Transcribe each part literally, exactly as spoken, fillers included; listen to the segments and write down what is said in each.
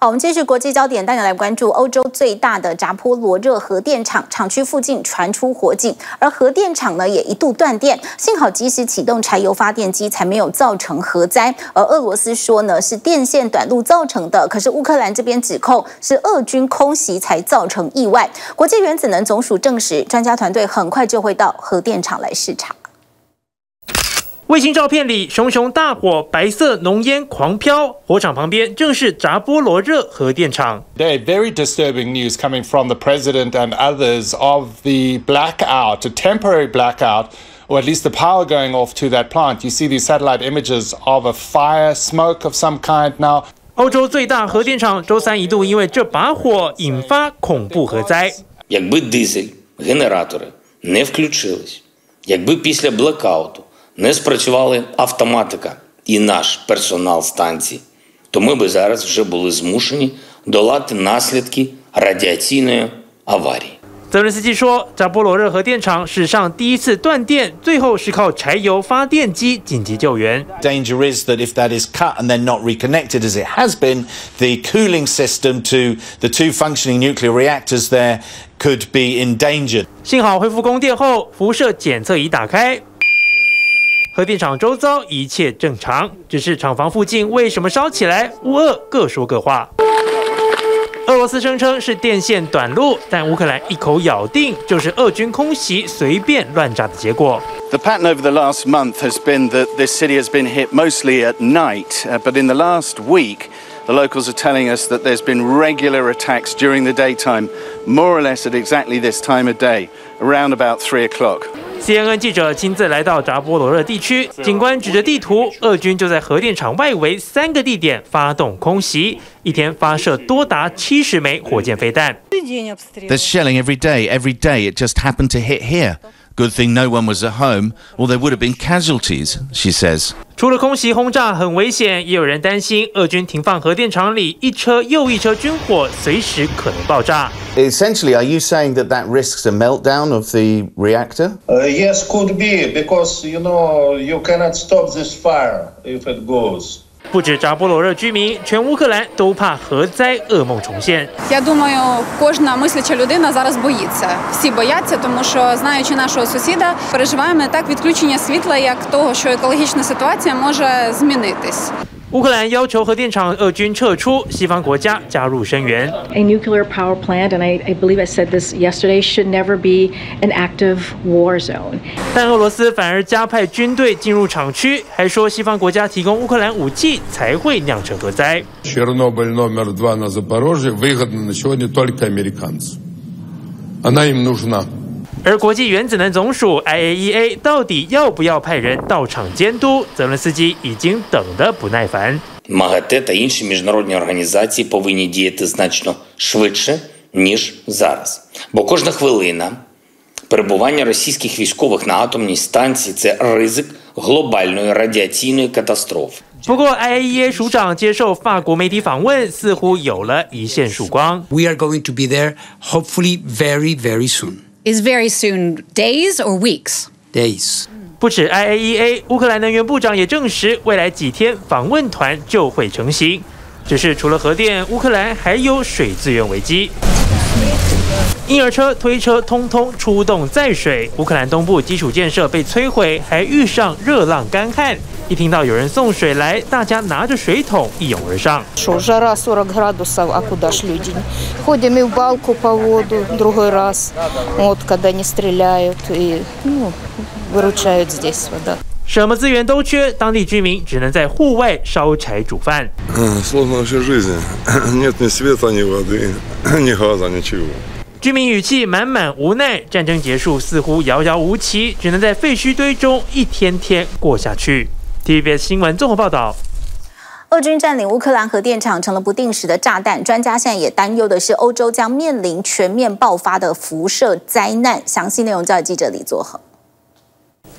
好，我们继续国际焦点，带你来关注欧洲最大的扎波罗热核电厂厂区附近传出火警，而核电厂呢也一度断电，幸好及时启动柴油发电机，才没有造成核灾。而俄罗斯说呢是电线短路造成的，可是乌克兰这边指控是俄军空袭才造成意外。国际原子能总署证实，专家团队很快就会到核电厂来视察。 卫星照片里，熊熊大火，白色浓烟狂飘。火场旁边正是扎波罗热核电厂。 There very disturbing news coming from the president and others of the blackout, a temporary blackout, or at least the power going off to that plant. You see these satellite images of a fire, smoke of some kind now. 欧洲最大核电厂周三一度因为这把火引发恐怖核灾。 Якби дизель, генератори не включились, якби після блекауту не спрацювали автоматика і наш персонал станції, то ми би зараз вже були змушені долати наслідки радіаційної аварії. 泽连斯基说，扎波罗热核电厂史上第一次断电，最后是靠柴油发电机紧急救援。 Danger is that if that is cut and then not reconnected as it has been, the cooling system to the two functioning nuclear reactors there could be endangered. 幸好恢复供电后，辐射检测仪打开。 核电厂周遭一切正常，只是厂房附近为什么烧起来？乌俄各说各话。俄罗斯声称是电线短路，但乌克兰一口咬定就是俄军空袭随便乱炸的结果。 The pattern over the last month has been that this city has been hit mostly at night, uh, but in the last week, the locals are telling us that there's been regular attacks during the daytime, more or less at exactly this time of day, around about three o'clock. C N N 记者亲自来到扎波罗热地区，警官指着地图，俄军就在核电厂外围三个地点发动空袭，一天发射多达七十枚火箭飞弹。 There's shelling every day, every day. It just happened to hit here. Good thing no one was at home, or there would have been casualties, she says. 除了空袭轰炸很危险，也有人担心俄军停放核电厂里一车又一车军火，随时可能爆炸。 Essentially, are you saying that that risks a meltdown of the reactor? Uh, yes, could be, because, you know, you cannot stop this fire if it goes. 不止扎波罗热居民，全乌克兰都怕核灾噩梦重现。 Я думаю, кожна мисляча людина зараз боїться. Всі бояться, тому що, знаючи нашого сусіда, переживаємо не так відключення світла, як того, що екологічна ситуація може змінитись. 乌克兰要求核电厂俄军撤出，西方国家加入声援。 A nuclear power plant, and I, I believe I said this yesterday, should never be an active war zone. 但俄罗斯反而加派军队进入厂区，还说西方国家提供乌克兰武器才会酿成核灾。 Чернобыль номер два на Запорожье выгодно на сегодня только американцам. Она им нужна. 而国际原子能总署 I A E A 到底要不要派人到场监督？泽伦斯基已经等得不耐烦。 МАГАТЕ та інші міжнародні організації повинні діяти значно швидше, ніж зараз. Бо кожна хвилина перебування російських військових на атомній станції – це ризик глобальної радіаційної катастрофи. 不过 I A E A 署长接受法国媒体访问，似乎有了一线曙光。 We are going to be there, hopefully very, very soon. Is very soon days or weeks? Days. 不止 I A E A， 乌克兰能源部长也证实，未来几天访问团就会成行。只是除了核电，乌克兰还有水资源危机。婴儿车、推车通通出动载水，乌克兰东部基础建设被摧毁，还遇上热浪干旱。一听到有人送水来，大家拿着水桶一涌而上。 Что, жара сорок градусов, а куда ж люди? Ходим и в балку по воду другой раз, вот когда не стреляют и ну, выручают здесь вода. 什么资源都缺，当地居民只能在户外烧柴煮饭。 Сложная вообще жизнь. Нет ни света, ни воды, ни газа, ничего. 居民语气满满无奈，战争结束似乎遥遥无期，只能在废墟堆中一天天过下去。T V B S 新闻综合报道。 俄军占领乌克兰核电厂成了不定时的炸弹，专家现在也担忧的是，欧洲将面临全面爆发的辐射灾难。详细内容交给记者李作恒。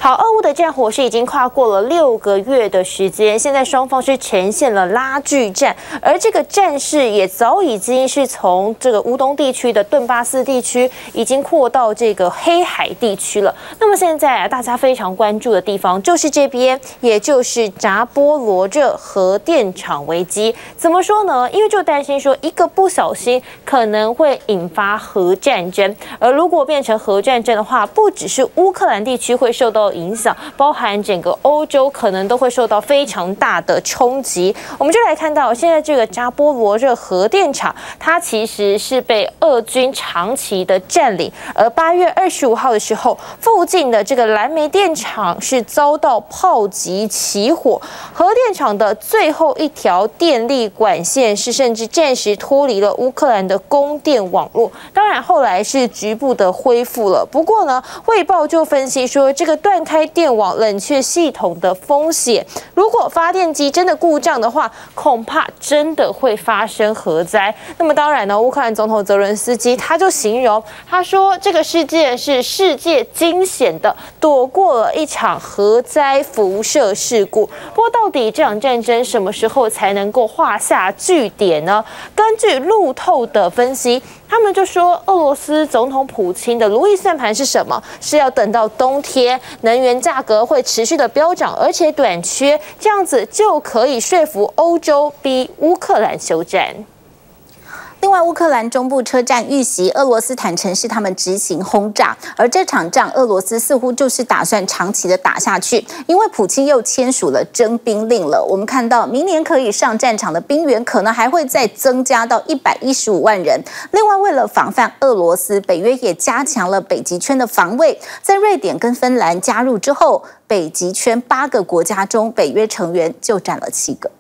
好，俄乌的战火是已经跨过了六个月的时间，现在双方是呈现了拉锯战，而这个战事也早已经是从这个乌东地区的顿巴斯地区，已经扩到这个黑海地区了。那么现在啊，大家非常关注的地方就是这边，也就是扎波罗热核电厂危机。怎么说呢？因为就担心说一个不小心可能会引发核战争，而如果变成核战争的话，不只是乌克兰地区会受到影响，包含整个欧洲可能都会受到非常大的冲击。我们就来看到现在这个扎波罗热核电厂，它其实是被俄军长期的占领，而八月二十五号的时候，附近的这个蓝莓电厂是遭到炮击起火，核电厂的最后一条电力管线是甚至暂时脱离了乌克兰的供电网络，当然后来是局部的恢复了。不过呢，卫报就分析说，这个断开电网冷却系统的风险，如果发电机真的故障的话，恐怕真的会发生核灾。那么当然呢，乌克兰总统泽伦斯基他就形容，他说这个事件是世界惊险的躲过了一场核灾辐射事故。不过到底这场战争什么时候才能够画下句点呢？根据路透的分析，他们就说，俄罗斯总统普京的如意算盘是什么？是要等到冬天，能源价格会持续的飙涨，而且短缺，这样子就可以说服欧洲逼乌克兰休战。 另外，乌克兰中部车站遇袭，俄罗斯坦承是他们执行轰炸，而这场仗，俄罗斯似乎就是打算长期的打下去，因为普京又签署了征兵令了。我们看到，明年可以上战场的兵员可能还会再增加到一百一十五万人。另外，为了防范俄罗斯，北约也加强了北极圈的防卫。在瑞典跟芬兰加入之后，北极圈八个国家中，北约成员就占了七个。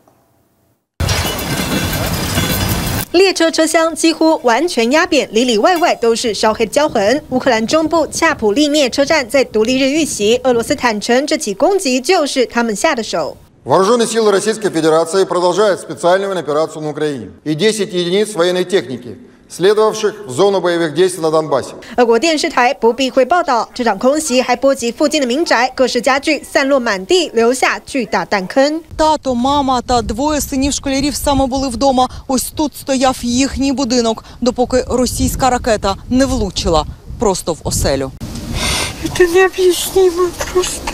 列车车厢几乎完全压扁，里里外外都是烧黑焦痕。乌克兰中部恰普利涅车站在独立日遇袭，俄罗斯坦承这起攻击就是他们下的手。 Вооруженные силы Российской Федерации продолжают специальную операцию на Украине и десять единиц военной техники, следовавших в зону боевых действий на Донбассе. 俄国电视台不避讳报道，这场空袭还波及附近的民宅，各式家具散落满地，留下巨大弹坑。 Тато, мама та двоє синів школярів саме були вдома. Ось тут стояв їхній будинок, допоки російська ракета не влучила просто в оселю. Это необъяснимо просто.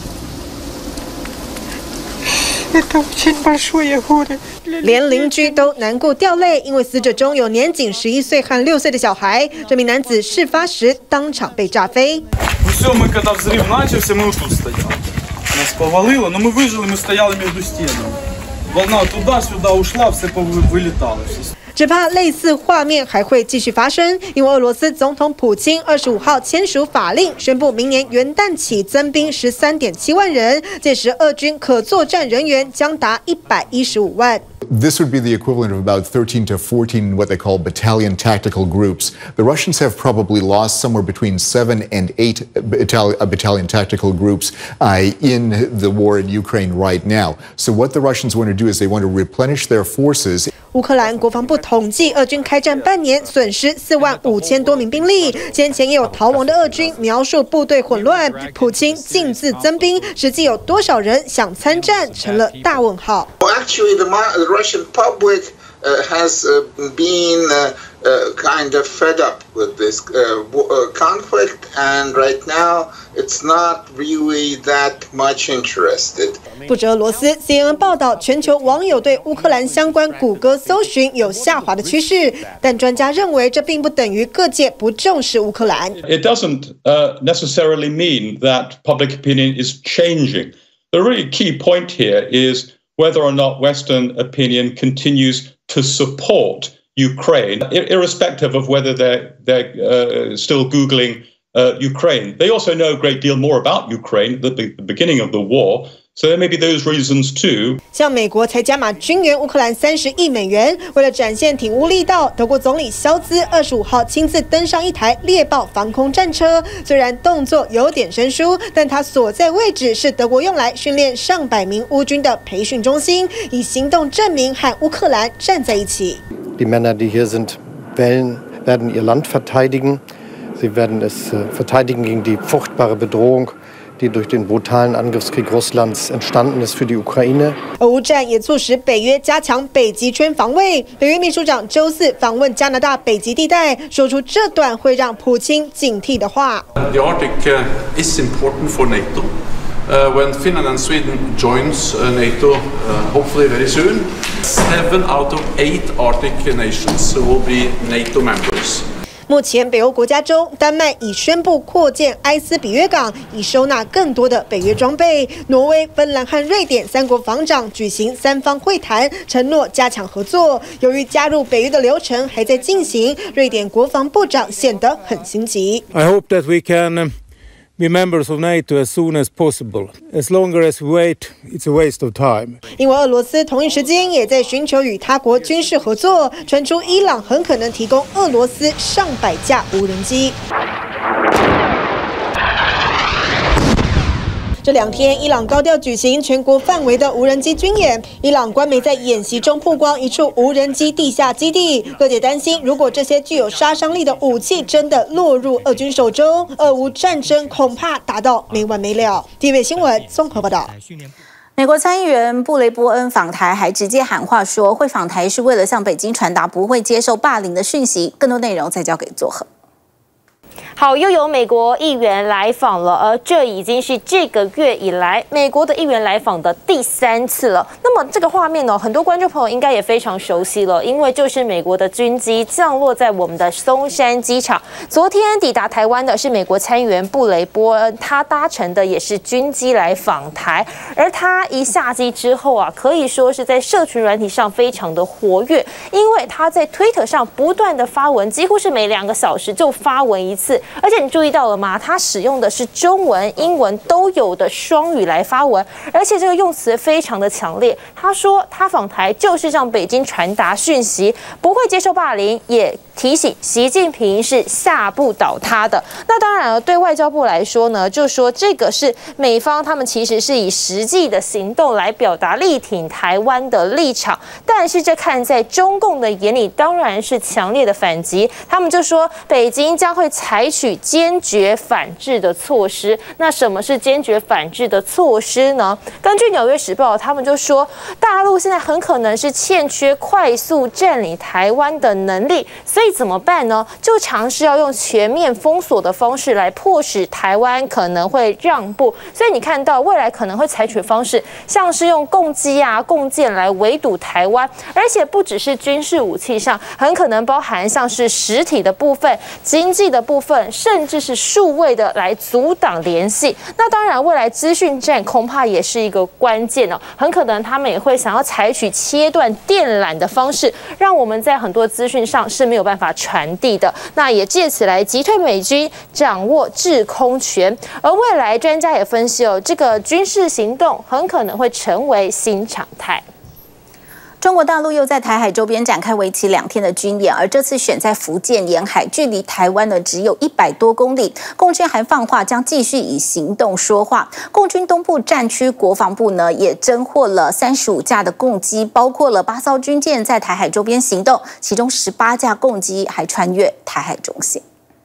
Это очень большое горе. 连邻居都难过掉泪，因为死者中有年仅十一岁和六岁的小孩。这名男子事发时当场被炸飞。 Все, мы когда взрыв начался, мы вот тут стояли. Нас повалило, но мы выжили, мы стояли между стенами. Волна туда-сюда ушла, все вылетало. 只怕类似画面还会继续发生，因为俄罗斯总统普京二十五号签署法令，宣布明年元旦起增兵十三点七万人，届时俄军可作战人员将达一百一十五万。 This would be the equivalent of about thirteen to fourteen what they call battalion tactical groups. The Russians have probably lost somewhere between seven and eight battalion, uh, battalion tactical groups uh, in the war in Ukraine right now. So what the Russians want to do is they want to replenish their forces. 乌克兰国防部统计，俄军开战半年损失四万五千多名兵力。先前也有逃亡的俄军描述部队混乱，普京径自增兵，实际有多少人想参战成了大问号。 Actually, the, the Russian public uh, has uh, been uh, uh, kind of fed up with this uh, uh, conflict, and right now it's not really that much interested. 不止俄罗斯 ，C N N 报道，全球网友对乌克兰相关谷歌搜寻有下滑的趋势，但专家认为这并不等于各界不重视乌克兰。 It doesn't uh, necessarily mean that public opinion is changing. The really key point here is whether or not Western opinion continues to support Ukraine, irrespective of whether they're, they're uh, still Googling uh, Ukraine. They also know a great deal more about Ukraine at the beginning of the war. So there may be those reasons too. 像美国才加码军援乌克兰三十亿美元，为了展现挺乌力道，德国总理肖兹二十五号亲自登上一台猎豹防空战车。虽然动作有点生疏，但他所在位置是德国用来训练上百名乌军的培训中心，以行动证明和乌克兰站在一起。 Die Männer, die hier sind, werden, werden ihr Land verteidigen. Sie werden es verteidigen gegen die furchtbare Bedrohung, die durch den brutalen Angriffskrieg Russlands entstanden ist für die Ukraine. 俄乌战也促使北约加强北极圈防卫。北约秘书长周四访问加拿大北极地带，说出这段会让普京警惕的话。 The Arctic uh, is important for NATO. Uh, when Finland and Sweden joins uh, NATO, uh, hopefully very soon, seven out of eight Arctic nations will be NATO members. 目前，北欧国家中，丹麦已宣布扩建埃斯比约港，以收纳更多的北约装备。挪威、芬兰和瑞典三国防长举行三方会谈，承诺加强合作。由于加入北约的流程还在进行，瑞典国防部长显得很心急。 I hope that we can be members of NATO as soon as possible. As longer as we wait, it's a waste of time. 因为俄罗斯同一时间也在寻求与他国军事合作，传出伊朗很可能提供俄罗斯上百架无人机。这两天，伊朗高调举行全国范围的无人机军演。伊朗官媒在演习中曝光一处无人机地下基地，各界担心，如果这些具有杀伤力的武器真的落入俄军手中，俄乌战争恐怕打到没完没了。地位新闻综合报道。 美国参议员布雷波恩访台，还直接喊话说，会访台是为了向北京传达不会接受霸凌的讯息。更多内容再交给作和。 好，又有美国议员来访了，而这已经是这个月以来美国的议员来访的第三次了。那么这个画面呢，很多观众朋友应该也非常熟悉了，因为就是美国的军机降落在我们的松山机场。昨天抵达台湾的是美国参议员布雷波恩，他搭乘的也是军机来访台，而他一下机之后啊，可以说是在社群软体上非常的活跃，因为他在 Twitter 上不断的发文，几乎是每两个小时就发文一次。而且你注意到了吗？他使用的是中文、英文都有的双语来发文，而且这个用词非常的强烈。他说他访台就是向北京传达讯息，不会接受霸凌，也提醒习近平是吓不倒他的。那当然了，对外交部来说呢，就说这个是美方他们其实是以实际的行动来表达力挺台湾的立场，但是这看在中共的眼里，当然是强烈的反击。他们就说北京将会采取坚决反制的措施。那什么是坚决反制的措施呢？根据《纽约时报》，他们就说，大陆现在很可能是欠缺快速占领台湾的能力，所以怎么办呢？就尝试要用全面封锁的方式来迫使台湾可能会让步。所以你看到未来可能会采取方式，像是用共机啊、共建来围堵台湾，而且不只是军事武器上，很可能包含像是实体的部分、经济的部分，甚至是数位的来阻挡联系。那当然，未来资讯战恐怕也是一个关键哦。很可能他们也会想要采取切断电缆的方式，让我们在很多资讯上是没有办法传递的。那也借此来击退美军，掌握制空权。而未来专家也分析哦，这个军事行动很可能会成为新常态。 中国大陆又在台海周边展开为期两天的军演，而这次选在福建沿海，距离台湾呢只有一百多公里。共军还放话将继续以行动说话。共军东部战区国防部呢也侦获了三十五架的共机，包括了八艘军舰在台海周边行动，其中十八架共机还穿越台海中线。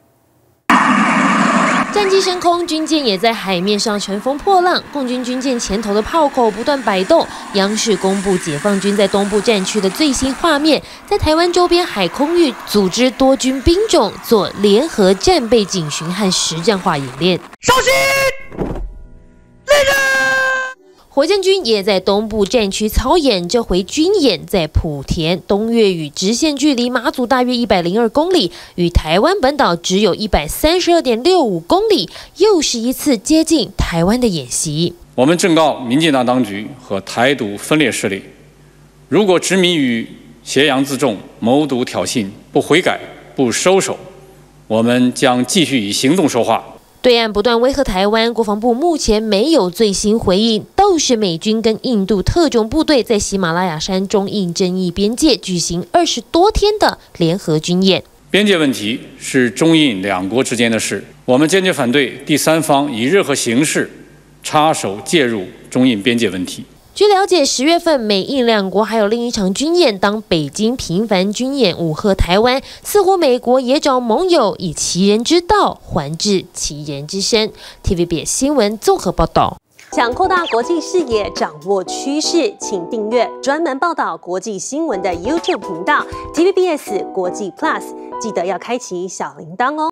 战机升空，军舰也在海面上乘风破浪。共军军舰前头的炮口不断摆动。央视公布解放军在东部战区的最新画面，在台湾周边海空域组织多军兵种做联合战备警巡和实战化演练。 稍息，立正。 火箭军也在东部战区操演，这回军演在莆田东岳屿，直线距离马祖大约一百零二公里，与台湾本岛只有一百三十二点六五公里，又是一次接近台湾的演习。 我们正告民进党当局和台独分裂势力，如果执迷于挟洋自重、谋独挑衅，不悔改、不收手，我们将继续以行动说话。 对岸不断威吓台湾，国防部目前没有最新回应，倒是美军跟印度特种部队在喜马拉雅山中印争议边界举行二十多天的联合军演。 边界问题是中印两国之间的事，我们坚决反对第三方以任何形式插手介入中印边界问题。 据了解，十月份美印两国还有另一场军演，当北京频繁军演武吓台湾，似乎美国也找盟友以其人之道还治其人之身。T V B S 新闻综合报道。 想扩大国际视野，掌握趋势，请订阅专门报道国际新闻的 YouTube 频道 T V B S 国际 Plus， 记得要开启小铃铛哦。